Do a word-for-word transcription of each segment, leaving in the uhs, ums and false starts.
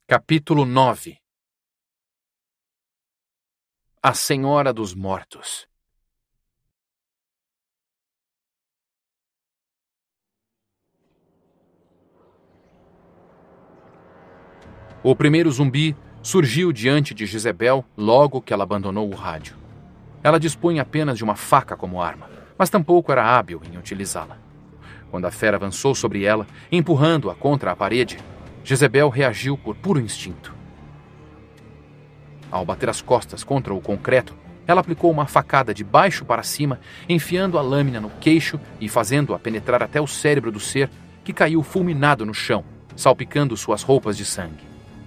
Capítulo nove. A Senhora dos Mortos. O primeiro zumbi surgiu diante de Jezebel logo que ela abandonou o rádio. Ela dispunha apenas de uma faca como arma, mas tampouco era hábil em utilizá-la. Quando a fera avançou sobre ela, empurrando-a contra a parede, Jezebel reagiu por puro instinto. Ao bater as costas contra o concreto, ela aplicou uma facada de baixo para cima, enfiando a lâmina no queixo e fazendo-a penetrar até o cérebro do ser, que caiu fulminado no chão, salpicando suas roupas de sangue.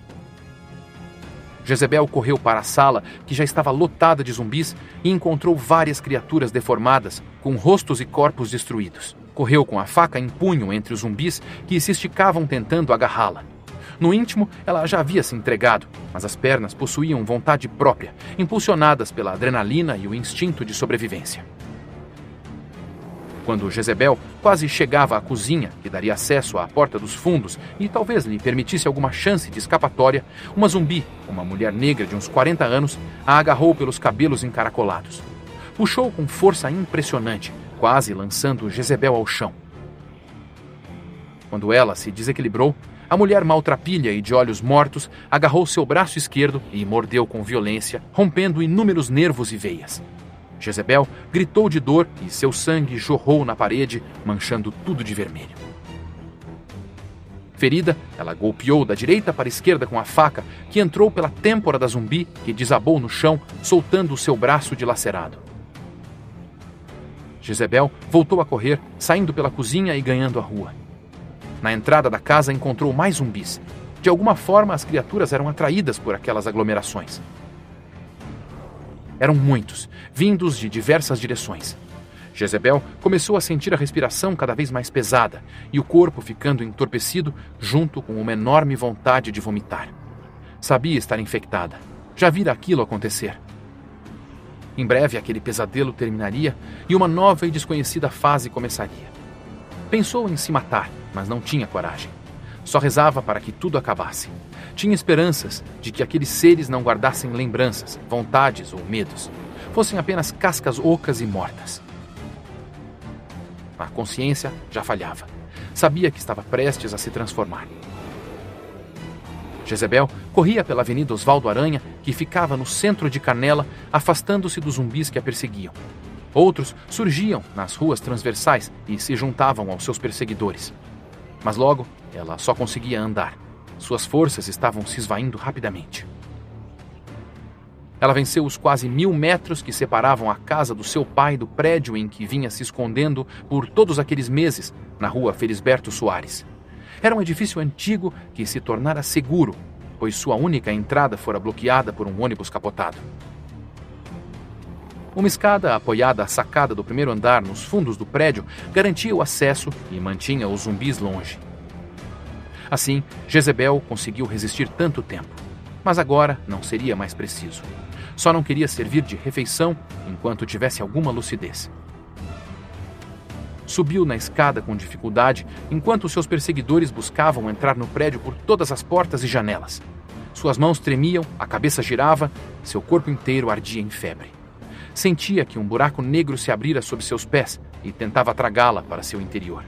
Jezebel correu para a sala, que já estava lotada de zumbis, e encontrou várias criaturas deformadas, com rostos e corpos destruídos. Correu com a faca em punho entre os zumbis que se esticavam tentando agarrá-la. No íntimo, ela já havia se entregado, mas as pernas possuíam vontade própria, impulsionadas pela adrenalina e o instinto de sobrevivência. Quando Jezebel quase chegava à cozinha, que daria acesso à porta dos fundos e talvez lhe permitisse alguma chance de escapatória, uma zumbi, uma mulher negra de uns quarenta anos, a agarrou pelos cabelos encaracolados. Puxou com força impressionante, quase lançando Jezebel ao chão. Quando ela se desequilibrou, a mulher maltrapilha e de olhos mortos agarrou seu braço esquerdo e mordeu com violência, rompendo inúmeros nervos e veias. Jezebel gritou de dor e seu sangue jorrou na parede, manchando tudo de vermelho. Ferida, ela golpeou da direita para a esquerda com a faca, que entrou pela têmpora da zumbi, que desabou no chão, soltando o seu braço dilacerado. Jezebel voltou a correr, saindo pela cozinha e ganhando a rua. Na entrada da casa encontrou mais zumbis. De alguma forma, as criaturas eram atraídas por aquelas aglomerações. Eram muitos, vindos de diversas direções. Jezebel começou a sentir a respiração cada vez mais pesada e o corpo ficando entorpecido junto com uma enorme vontade de vomitar. Sabia estar infectada. Já vira aquilo acontecer. Em breve, aquele pesadelo terminaria e uma nova e desconhecida fase começaria. Pensou em se matar, mas não tinha coragem. Só rezava para que tudo acabasse. Tinha esperanças de que aqueles seres não guardassem lembranças, vontades ou medos. Fossem apenas cascas ocas e mortas. A consciência já falhava. Sabia que estava prestes a se transformar. Jezebel corria pela Avenida Osvaldo Aranha, que ficava no centro de Canela, afastando-se dos zumbis que a perseguiam. Outros surgiam nas ruas transversais e se juntavam aos seus perseguidores. Mas logo, ela só conseguia andar. Suas forças estavam se esvaindo rapidamente. Ela venceu os quase mil metros que separavam a casa do seu pai do prédio em que vinha se escondendo por todos aqueles meses, na rua Felisberto Soares. Era um edifício antigo que se tornara seguro, pois sua única entrada fora bloqueada por um ônibus capotado. Uma escada apoiada à sacada do primeiro andar nos fundos do prédio garantia o acesso e mantinha os zumbis longe. Assim, Jezebel conseguiu resistir tanto tempo, mas agora não seria mais preciso. Só não queria servir de refeição enquanto tivesse alguma lucidez. Subiu na escada com dificuldade, enquanto seus perseguidores buscavam entrar no prédio por todas as portas e janelas. Suas mãos tremiam, a cabeça girava, seu corpo inteiro ardia em febre. Sentia que um buraco negro se abrira sob seus pés e tentava tragá-la para seu interior.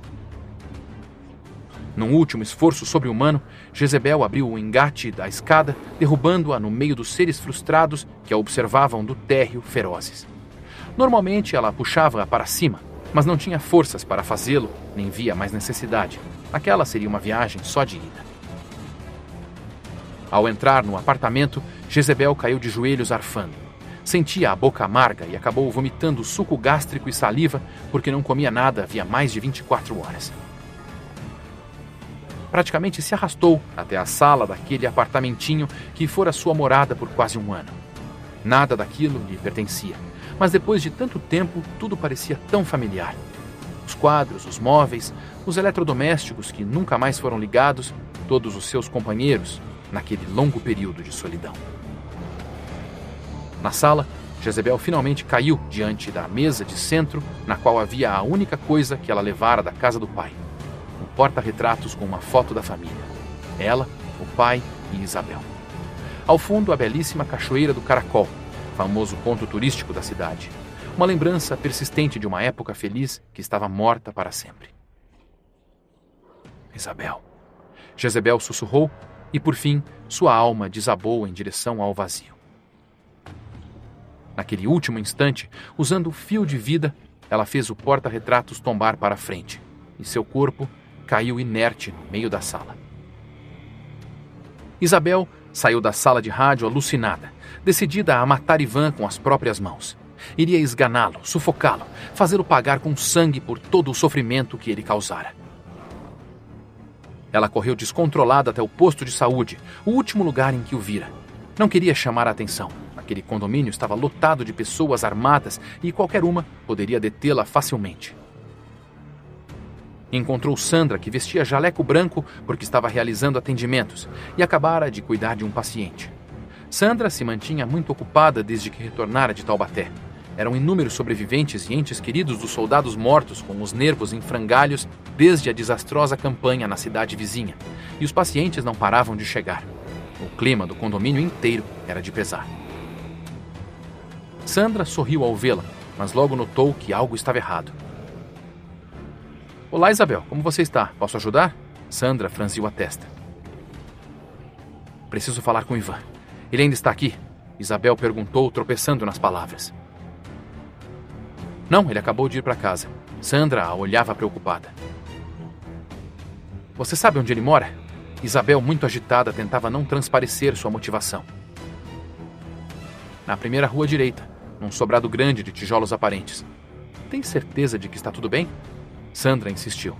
Num último esforço sobre-humano, Jezebel abriu o engate da escada, derrubando-a no meio dos seres frustrados que a observavam do térreo ferozes. Normalmente ela puxava-a para cima, mas não tinha forças para fazê-lo, nem via mais necessidade. Aquela seria uma viagem só de ida. Ao entrar no apartamento, Jezebel caiu de joelhos arfando. Sentia a boca amarga e acabou vomitando suco gástrico e saliva porque não comia nada havia mais de vinte e quatro horas. Praticamente se arrastou até a sala daquele apartamentinho que fora sua morada por quase um ano. Nada daquilo lhe pertencia, mas depois de tanto tempo tudo parecia tão familiar. Os quadros, os móveis, os eletrodomésticos que nunca mais foram ligados, todos os seus companheiros, naquele longo período de solidão. Na sala, Jezebel finalmente caiu diante da mesa de centro, na qual havia a única coisa que ela levara da casa do pai. Um porta-retratos com uma foto da família. Ela, o pai e Isabel. Ao fundo, a belíssima Cachoeira do Caracol, famoso ponto turístico da cidade. Uma lembrança persistente de uma época feliz que estava morta para sempre. Isabel. Jezebel sussurrou e, por fim, sua alma desabou em direção ao vazio. Naquele último instante, usando o fio de vida, ela fez o porta-retratos tombar para a frente e seu corpo caiu inerte no meio da sala. Isabel saiu da sala de rádio alucinada, decidida a matar Ivan com as próprias mãos. Iria esganá-lo, sufocá-lo, fazê-lo pagar com sangue por todo o sofrimento que ele causara. Ela correu descontrolada até o posto de saúde, o último lugar em que o vira. Não queria chamar a atenção. Aquele condomínio estava lotado de pessoas armadas e qualquer uma poderia detê-la facilmente. Encontrou Sandra, que vestia jaleco branco porque estava realizando atendimentos e acabara de cuidar de um paciente. Sandra se mantinha muito ocupada desde que retornara de Taubaté. Eram inúmeros sobreviventes e entes queridos dos soldados mortos com os nervos em frangalhos desde a desastrosa campanha na cidade vizinha, e os pacientes não paravam de chegar. O clima do condomínio inteiro era de pesar. Sandra sorriu ao vê-la, mas logo notou que algo estava errado. Olá, Isabel, como você está? Posso ajudar? Sandra franziu a testa. Preciso falar com Ivan. Ele ainda está aqui? Isabel perguntou, tropeçando nas palavras. Não, ele acabou de ir para casa. Sandra a olhava preocupada. Você sabe onde ele mora? Isabel, muito agitada, tentava não transparecer sua motivação. Na primeira rua direita, num sobrado grande de tijolos aparentes. Tem certeza de que está tudo bem? Sandra insistiu.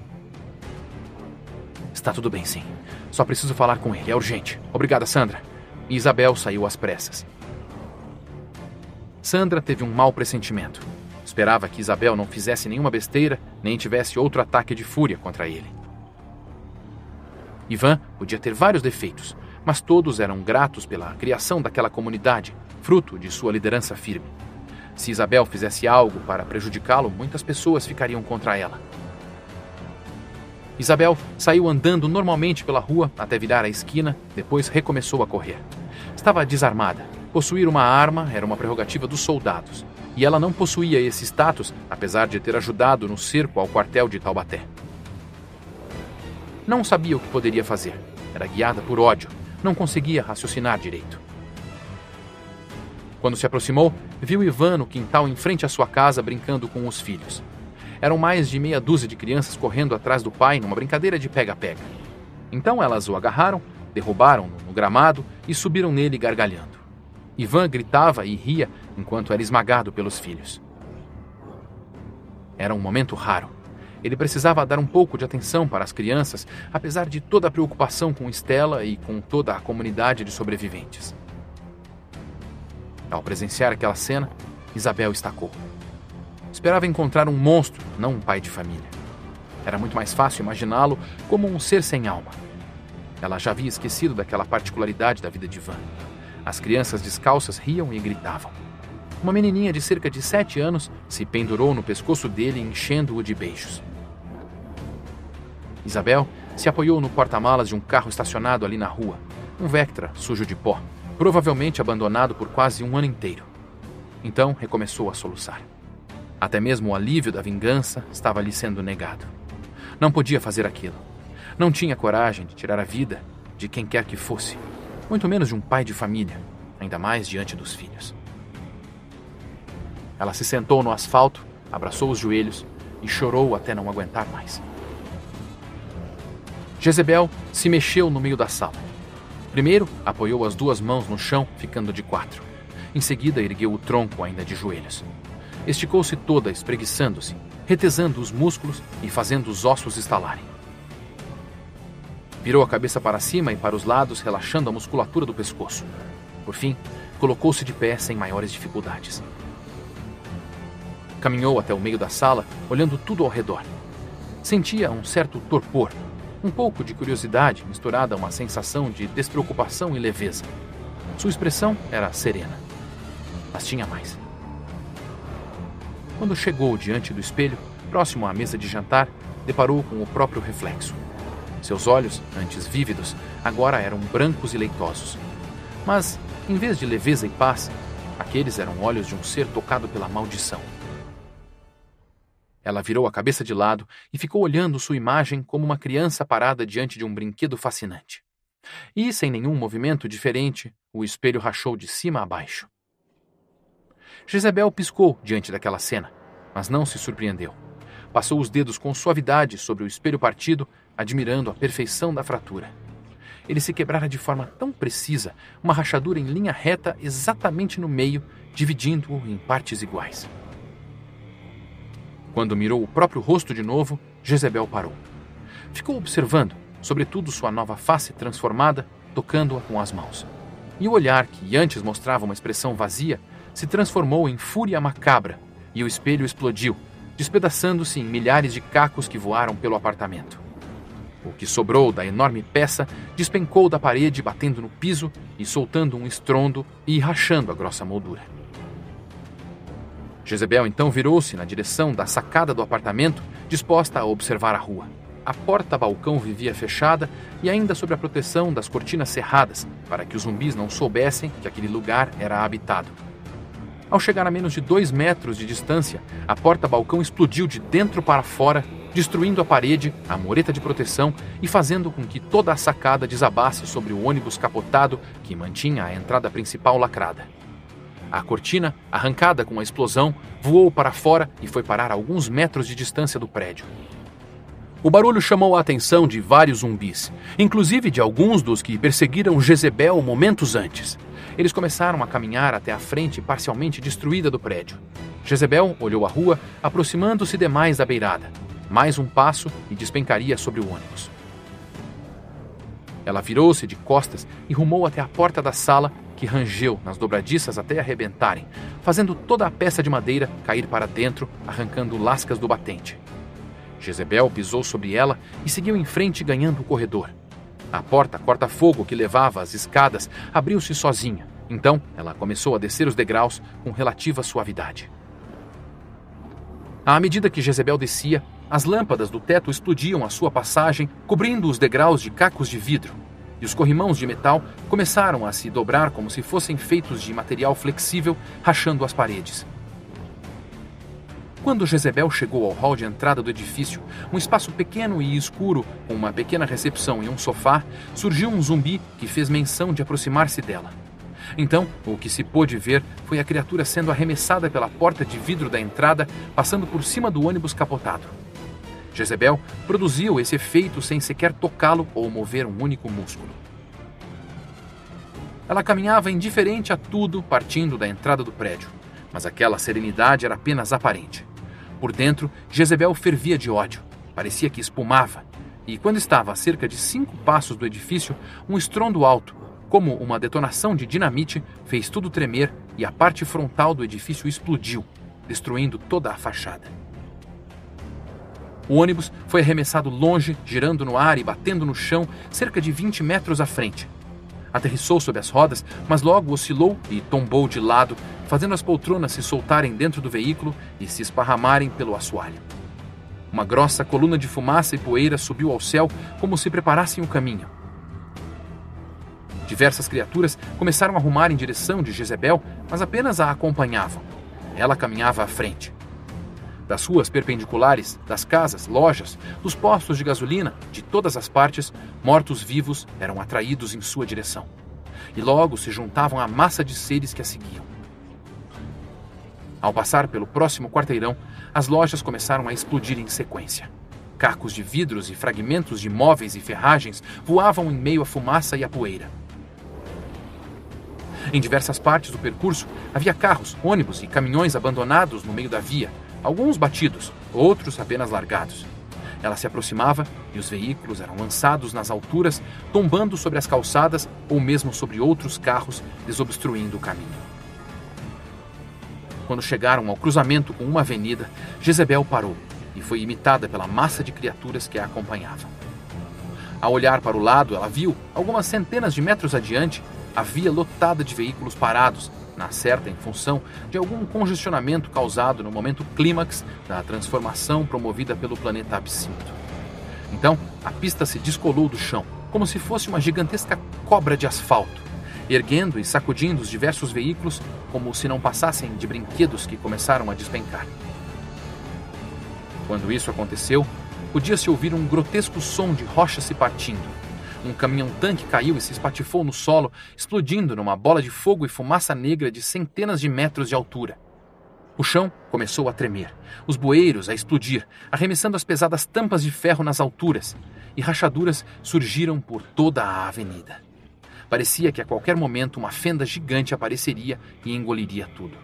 Está tudo bem, sim. Só preciso falar com ele, é urgente. Obrigada, Sandra. E Isabel saiu às pressas. Sandra teve um mau pressentimento. Esperava que Isabel não fizesse nenhuma besteira, nem tivesse outro ataque de fúria contra ele. Ivan podia ter vários defeitos, mas todos eram gratos pela criação daquela comunidade, fruto de sua liderança firme. Se Isabel fizesse algo para prejudicá-lo, muitas pessoas ficariam contra ela. Isabel saiu andando normalmente pela rua até virar a esquina, depois recomeçou a correr. Estava desarmada. Possuir uma arma era uma prerrogativa dos soldados, e ela não possuía esse status, apesar de ter ajudado no cerco ao quartel de Taubaté. Não sabia o que poderia fazer. Era guiada por ódio. Não conseguia raciocinar direito. Quando se aproximou, viu Ivan no quintal em frente à sua casa brincando com os filhos. Eram mais de meia dúzia de crianças correndo atrás do pai numa brincadeira de pega-pega. Então elas o agarraram, derrubaram-no no gramado e subiram nele gargalhando. Ivan gritava e ria enquanto era esmagado pelos filhos. Era um momento raro. Ele precisava dar um pouco de atenção para as crianças, apesar de toda a preocupação com Stella e com toda a comunidade de sobreviventes. Ao presenciar aquela cena, Isabel estacou. Esperava encontrar um monstro, não um pai de família. Era muito mais fácil imaginá-lo como um ser sem alma. Ela já havia esquecido daquela particularidade da vida de Ivan. As crianças descalças riam e gritavam. Uma menininha de cerca de sete anos se pendurou no pescoço dele, enchendo-o de beijos. Isabel se apoiou no porta-malas de um carro estacionado ali na rua, um Vectra sujo de pó, provavelmente abandonado por quase um ano inteiro. Então recomeçou a soluçar. Até mesmo o alívio da vingança estava lhe sendo negado. Não podia fazer aquilo. Não tinha coragem de tirar a vida de quem quer que fosse, muito menos de um pai de família, ainda mais diante dos filhos. Ela se sentou no asfalto, abraçou os joelhos e chorou até não aguentar mais. Jezebel se mexeu no meio da sala. Primeiro, apoiou as duas mãos no chão, ficando de quatro. Em seguida, ergueu o tronco ainda de joelhos. Esticou-se toda, espreguiçando-se, retesando os músculos e fazendo os ossos estalarem. Virou a cabeça para cima e para os lados, relaxando a musculatura do pescoço. Por fim, colocou-se de pé sem maiores dificuldades. Caminhou até o meio da sala, olhando tudo ao redor. Sentia um certo torpor, um pouco de curiosidade misturada a uma sensação de despreocupação e leveza. Sua expressão era serena, mas tinha mais. Quando chegou diante do espelho, próximo à mesa de jantar, deparou com o próprio reflexo. Seus olhos, antes vívidos, agora eram brancos e leitosos. Mas, em vez de leveza e paz, aqueles eram olhos de um ser tocado pela maldição. Ela virou a cabeça de lado e ficou olhando sua imagem como uma criança parada diante de um brinquedo fascinante. E, sem nenhum movimento diferente, o espelho rachou de cima a baixo. Jezebel piscou diante daquela cena, mas não se surpreendeu. Passou os dedos com suavidade sobre o espelho partido, admirando a perfeição da fratura. Ele se quebrara de forma tão precisa, uma rachadura em linha reta exatamente no meio, dividindo-o em partes iguais. Quando mirou o próprio rosto de novo, Jezebel parou. Ficou observando, sobretudo sua nova face transformada, tocando-a com as mãos. E o olhar, que antes mostrava uma expressão vazia, se transformou em fúria macabra, e o espelho explodiu, despedaçando-se em milhares de cacos que voaram pelo apartamento. O que sobrou da enorme peça despencou da parede, batendo no piso e soltando um estrondo e rachando a grossa moldura. Jezebel então virou-se na direção da sacada do apartamento, disposta a observar a rua. A porta-balcão vivia fechada e ainda sob a proteção das cortinas cerradas, para que os zumbis não soubessem que aquele lugar era habitado. Ao chegar a menos de dois metros de distância, a porta-balcão explodiu de dentro para fora, destruindo a parede, a mureta de proteção e fazendo com que toda a sacada desabasse sobre o ônibus capotado que mantinha a entrada principal lacrada. A cortina, arrancada com a explosão, voou para fora e foi parar a alguns metros de distância do prédio. O barulho chamou a atenção de vários zumbis, inclusive de alguns dos que perseguiram Jezebel momentos antes. Eles começaram a caminhar até a frente parcialmente destruída do prédio. Jezebel olhou a rua, aproximando-se demais da beirada. Mais um passo e despencaria sobre o ônibus. Ela virou-se de costas e rumou até a porta da sala, que rangeu nas dobradiças até arrebentarem, fazendo toda a peça de madeira cair para dentro, arrancando lascas do batente. Jezebel pisou sobre ela e seguiu em frente, ganhando o corredor. A porta corta-fogo que levava às escadas abriu-se sozinha. Então, ela começou a descer os degraus com relativa suavidade. À medida que Jezebel descia, as lâmpadas do teto explodiam à sua passagem, cobrindo os degraus de cacos de vidro, e os corrimãos de metal começaram a se dobrar como se fossem feitos de material flexível, rachando as paredes. Quando Jezebel chegou ao hall de entrada do edifício, um espaço pequeno e escuro, com uma pequena recepção e um sofá, surgiu um zumbi que fez menção de aproximar-se dela. Então, o que se pôde ver foi a criatura sendo arremessada pela porta de vidro da entrada, passando por cima do ônibus capotado. Jezebel produziu esse efeito sem sequer tocá-lo ou mover um único músculo. Ela caminhava indiferente a tudo, partindo da entrada do prédio, mas aquela serenidade era apenas aparente. Por dentro, Jezebel fervia de ódio, parecia que espumava, e quando estava a cerca de cinco passos do edifício, um estrondo alto, como uma detonação de dinamite, fez tudo tremer e a parte frontal do edifício explodiu, destruindo toda a fachada. O ônibus foi arremessado longe, girando no ar e batendo no chão cerca de vinte metros à frente. Aterrissou sob as rodas, mas logo oscilou e tombou de lado, fazendo as poltronas se soltarem dentro do veículo e se esparramarem pelo assoalho. Uma grossa coluna de fumaça e poeira subiu ao céu como se preparassem o caminho. Diversas criaturas começaram a rumar em direção de Jezebel, mas apenas a acompanhavam. Ela caminhava à frente. Das ruas perpendiculares, das casas, lojas, dos postos de gasolina, de todas as partes, mortos-vivos eram atraídos em sua direção. E logo se juntavam à massa de seres que a seguiam. Ao passar pelo próximo quarteirão, as lojas começaram a explodir em sequência. Cacos de vidros e fragmentos de móveis e ferragens voavam em meio à fumaça e à poeira. Em diversas partes do percurso, havia carros, ônibus e caminhões abandonados no meio da via, alguns batidos, outros apenas largados. Ela se aproximava e os veículos eram lançados nas alturas, tombando sobre as calçadas ou mesmo sobre outros carros, desobstruindo o caminho. Quando chegaram ao cruzamento com uma avenida, Jezebel parou e foi imitada pela massa de criaturas que a acompanhavam. Ao olhar para o lado, ela viu, algumas centenas de metros adiante, a via lotada de veículos parados, na certa em função de algum congestionamento causado no momento clímax da transformação promovida pelo planeta absinto. Então, a pista se descolou do chão, como se fosse uma gigantesca cobra de asfalto, erguendo e sacudindo os diversos veículos como se não passassem de brinquedos que começaram a despencar. Quando isso aconteceu, podia-se ouvir um grotesco som de rochas se partindo. Um caminhão-tanque caiu e se espatifou no solo, explodindo numa bola de fogo e fumaça negra de centenas de metros de altura. O chão começou a tremer, os bueiros a explodir, arremessando as pesadas tampas de ferro nas alturas, e rachaduras surgiram por toda a avenida. Parecia que a qualquer momento uma fenda gigante apareceria e engoliria tudo.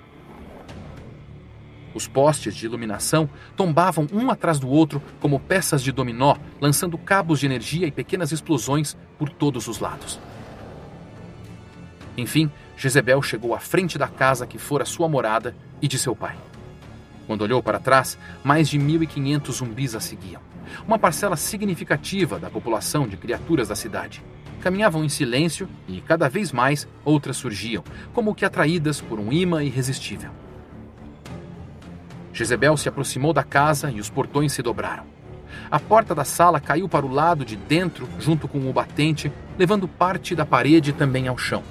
Os postes de iluminação tombavam um atrás do outro como peças de dominó, lançando cabos de energia e pequenas explosões por todos os lados. Enfim, Jezebel chegou à frente da casa que fora sua morada e de seu pai. Quando olhou para trás, mais de mil e quinhentos zumbis a seguiam. Uma parcela significativa da população de criaturas da cidade. Caminhavam em silêncio e, cada vez mais, outras surgiam, como que atraídas por um imã irresistível. Jezebel se aproximou da casa e os portões se dobraram. A porta da sala caiu para o lado de dentro, junto com o batente, levando parte da parede também ao chão.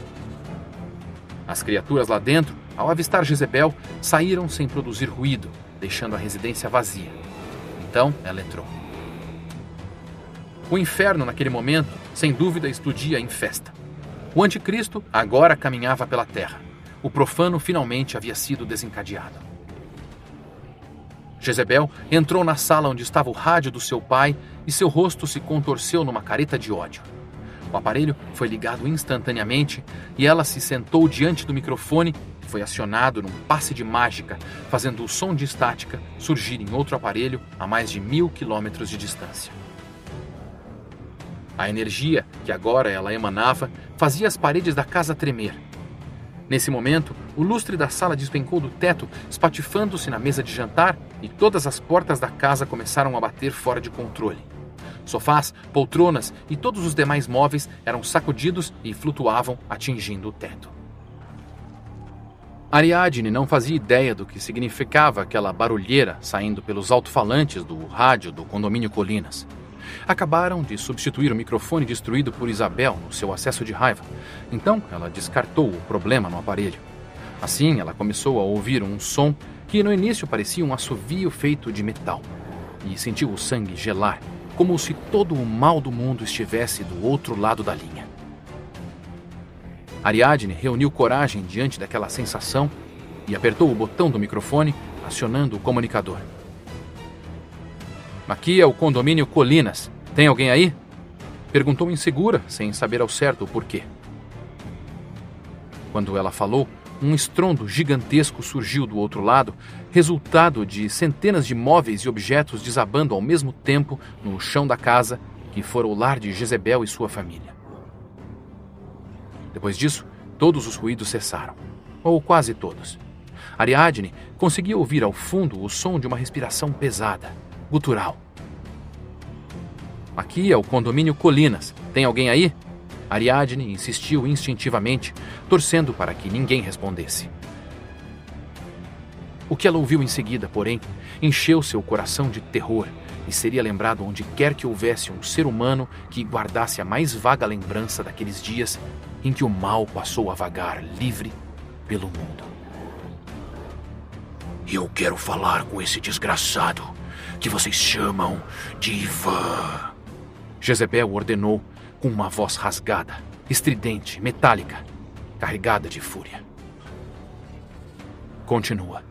As criaturas lá dentro, ao avistar Jezebel, saíram sem produzir ruído, deixando a residência vazia. Então ela entrou. O inferno, naquele momento, sem dúvida explodia em festa. O anticristo agora caminhava pela terra. O profano finalmente havia sido desencadeado. Jezebel entrou na sala onde estava o rádio do seu pai e seu rosto se contorceu numa careta de ódio. O aparelho foi ligado instantaneamente e ela se sentou diante do microfone e foi acionado num passe de mágica, fazendo o som de estática surgir em outro aparelho a mais de mil quilômetros de distância. A energia que agora ela emanava fazia as paredes da casa tremer. Nesse momento, o lustre da sala despencou do teto, espatifando-se na mesa de jantar, e todas as portas da casa começaram a bater fora de controle. Sofás, poltronas e todos os demais móveis eram sacudidos e flutuavam, atingindo o teto. Ariadne não fazia ideia do que significava aquela barulheira saindo pelos alto-falantes do rádio do condomínio Colinas. Acabaram de substituir o microfone destruído por Isabel no seu acesso de raiva. Então, ela descartou o problema no aparelho. Assim, ela começou a ouvir um som que no início parecia um assovio feito de metal. E sentiu o sangue gelar, como se todo o mal do mundo estivesse do outro lado da linha. Ariadne reuniu coragem diante daquela sensação e apertou o botão do microfone, acionando o comunicador. Aqui é o condomínio Colinas. Tem alguém aí? Perguntou insegura, sem saber ao certo o porquê. Quando ela falou, um estrondo gigantesco surgiu do outro lado, resultado de centenas de móveis e objetos desabando ao mesmo tempo no chão da casa, que fora o lar de Jezebel e sua família. Depois disso, todos os ruídos cessaram, ou quase todos. Ariadne conseguia ouvir ao fundo o som de uma respiração pesada, gutural. Aqui é o condomínio Colinas. Tem alguém aí? Ariadne insistiu instintivamente, torcendo para que ninguém respondesse. O que ela ouviu em seguida, porém, encheu seu coração de terror e seria lembrado onde quer que houvesse um ser humano que guardasse a mais vaga lembrança daqueles dias em que o mal passou a vagar livre pelo mundo. Eu quero falar com esse desgraçado que vocês chamam de Ivan. Jezebel ordenou com uma voz rasgada, estridente, metálica, carregada de fúria. Continua.